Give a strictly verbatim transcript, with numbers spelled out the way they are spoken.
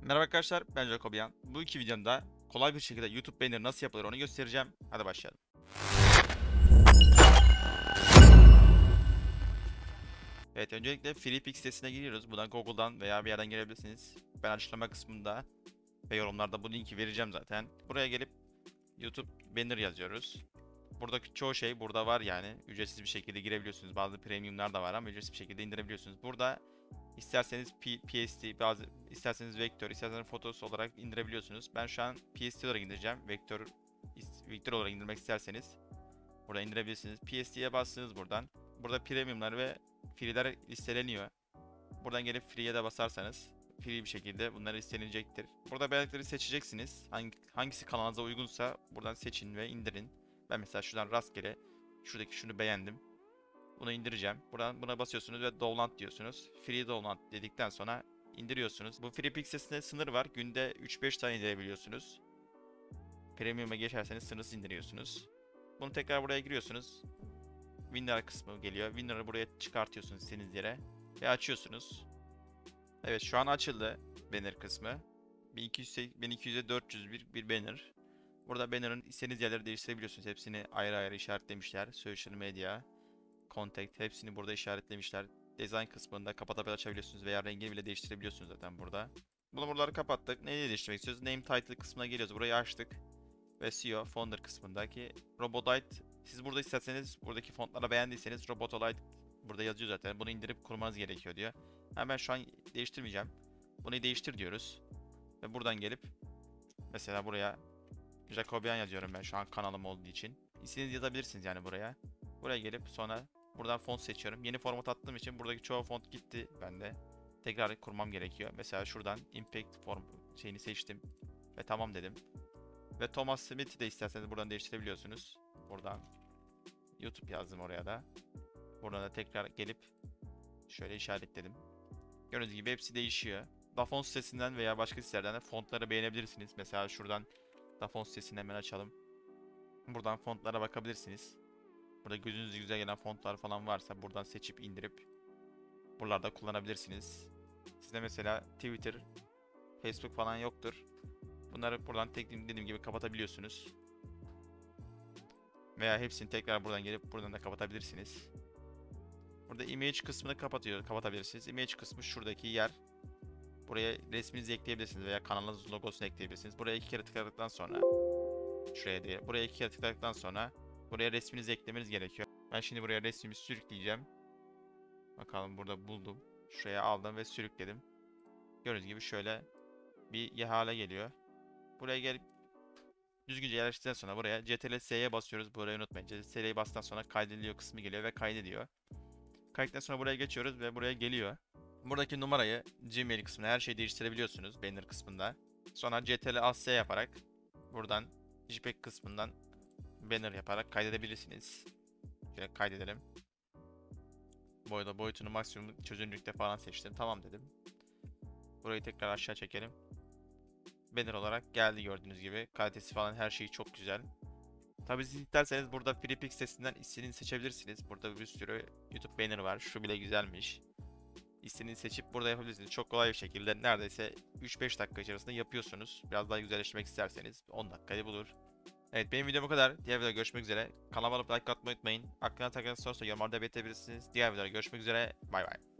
Merhaba arkadaşlar, ben Jacobian. Bu iki videomda kolay bir şekilde YouTube banner nasıl yapılır onu göstereceğim. Hadi başlayalım. Evet, öncelikle FreePix sitesine giriyoruz. Buradan Google'dan veya bir yerden girebilirsiniz. Ben açıklama kısmında ve yorumlarda bu linki vereceğim zaten. Buraya gelip YouTube banner yazıyoruz. Buradaki çoğu şey burada var yani. Ücretsiz bir şekilde girebiliyorsunuz. Bazı premiumlar da var ama ücretsiz bir şekilde indirebiliyorsunuz. Burada İsterseniz P PSD, bazı isterseniz vektör, isterseniz fotosu olarak indirebiliyorsunuz. Ben şu an P S D olarak indireceğim. Vektör vektör olarak indirmek isterseniz burada indirebilirsiniz. P S D'ye bastınız buradan. Burada premiumlar ve free'ler listeleniyor. Buradan gelip free'ye de basarsanız free bir şekilde bunlar listelenecektir. Burada belirtileri seçeceksiniz. Hangi, hangisi kanalınıza uygunsa buradan seçin ve indirin. Ben mesela şuradan rastgele şuradaki şunu beğendim. Bunu indireceğim. Buradan buna basıyorsunuz ve download diyorsunuz. Free download dedikten sonra indiriyorsunuz. Bu free pixels'inde sınır var. Günde üç beş tane indirebiliyorsunuz. Premium'a geçerseniz sınırsız indiriyorsunuz. Bunu tekrar buraya giriyorsunuz. Winrar kısmı geliyor. Winrar'ı buraya çıkartıyorsunuz istediğiniz yere. Ve açıyorsunuz. Evet, şu an açıldı banner kısmı. bin iki yüze dört yüz bir bir banner. Burada banner'ın istediğiniz yerleri değiştirebiliyorsunuz. Hepsini ayrı ayrı işaretlemişler. Social media, contact hepsini burada işaretlemişler. Design kısmında kapatabilir açabiliyorsunuz veya rengini bile değiştirebiliyorsunuz zaten burada. Bunu buraları kapattık. Neyi değiştirmek istiyoruz? Name title kısmına geliyoruz. Burayı açtık. Ve S E O founder kısmındaki Robotolite. Siz burada isterseniz buradaki fontlara beğendiyseniz Robotolite burada yazıyor zaten. Bunu indirip kurmanız gerekiyor diyor. Hemen şu an değiştirmeyeceğim. Bunu değiştir diyoruz. Ve buradan gelip mesela buraya Jacobian yazıyorum ben şu an kanalım olduğu için. İstediğiniz yazabilirsiniz yani buraya. Buraya gelip sonra buradan font seçiyorum. Yeni format attığım için buradaki çoğu font gitti bende. Tekrar kurmam gerekiyor. Mesela şuradan Impact form şeyini seçtim. Ve tamam dedim. Ve Thomas Smith'i de isterseniz buradan değiştirebiliyorsunuz. Buradan YouTube yazdım oraya da. Buradan da tekrar gelip şöyle işaretledim. Gördüğünüz gibi hepsi değişiyor. Dafont sitesinden veya başka sitelerden de fontları beğenebilirsiniz. Mesela şuradan Dafont sitesini hemen açalım. Buradan fontlara bakabilirsiniz. Burada gözünüze güzel gelen fontlar falan varsa buradan seçip indirip buralarda kullanabilirsiniz. Sizde mesela Twitter, Facebook falan yoktur. Bunları buradan tek dediğim gibi kapatabiliyorsunuz. Veya hepsini tekrar buradan gelip buradan da kapatabilirsiniz. Burada image kısmını kapatıyor, kapatabilirsiniz. Image kısmı şuradaki yer. Buraya resminizi ekleyebilirsiniz veya kanalınızın logosunu ekleyebilirsiniz. Buraya iki kere tıkladıktan sonra şuraya değil. Buraya iki kere tıkladıktan sonra buraya resminizi eklemeniz gerekiyor. Ben şimdi buraya resmimi sürükleyeceğim. Bakalım burada buldum. Şuraya aldım ve sürükledim. Gördüğünüz gibi şöyle bir hale geliyor. Buraya gelip düzgünce yerleştirdikten sonra buraya C T R S'ye basıyoruz. Burayı unutmayın. C T R L'yi bastıktan sonra kaydediliyor kısmı geliyor ve kaydediyor. Kaydıktan sonra buraya geçiyoruz ve buraya geliyor. Buradaki numarayı Gmail kısmına her şeyi değiştirebiliyorsunuz banner kısmında. Sonra C T R L Alt S yaparak buradan J P E G kısmından banner yaparak kaydedebilirsiniz. Şöyle kaydedelim. Boyda boyutunu maksimum çözünürlükte falan seçtim. Tamam dedim. Burayı tekrar aşağı çekelim. Banner olarak geldi gördüğünüz gibi. Kalitesi falan her şeyi çok güzel. Tabi siz isterseniz burada FreePix sitesinden istediğini seçebilirsiniz. Burada bir sürü YouTube banner var. Şu bile güzelmiş. İstediğini seçip burada yapabilirsiniz. Çok kolay bir şekilde neredeyse üç beş dakika içerisinde yapıyorsunuz. Biraz daha güzelleştirmek isterseniz on dakikayı bulur. Evet, benim videom bu kadar. Diğer videoda görüşmek üzere. Kanalıma like atmayı unutmayın. Aklına takılan sorsa yorumlarda belirtebilirsiniz. Diğer videoda görüşmek üzere. Bay bay.